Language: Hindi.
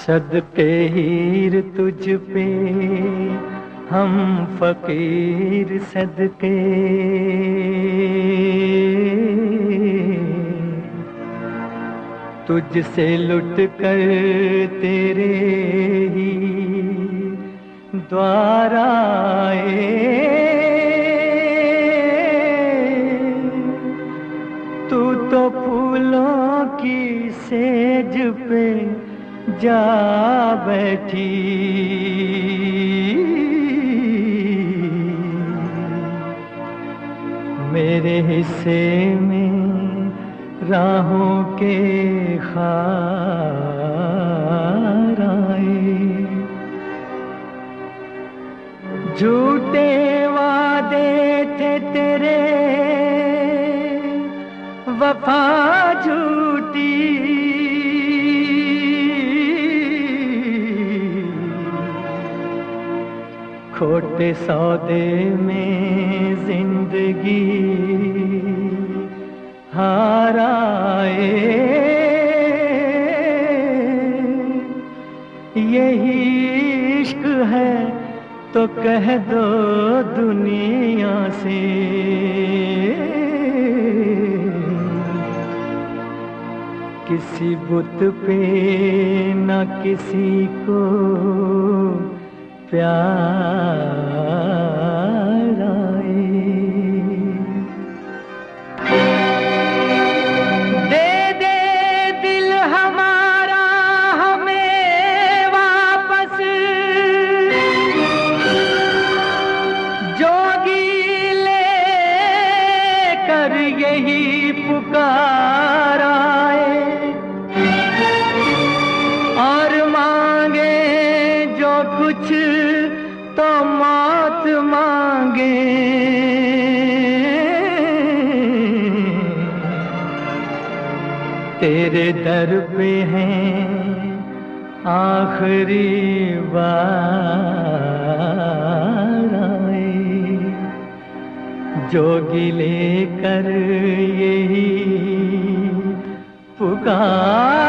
सदके हीर तुझ पे हम फकीर सदके, तुझसे लुट कर तेरे ही द्वार आए। तू तो फूलों की सेज पे जा बैठी, मेरे हिस्से में राहों के खार आए। झूठे वादे थे तेरे, वफा झूठी, खोटे सौदे में जिंदगी हार आए। यही इश्क है तो कह दो दुनिया से, किसी बुत पे न किसी को प्यार आए। दे दे दिल हमारा हमें वापस, जोगी ले कर यही पुकार आए। और मांगे जो कुछ तो मौत मांगे, तेरे दर पे हैं आखिरी बार आए। जोगी लेकर यही पुकार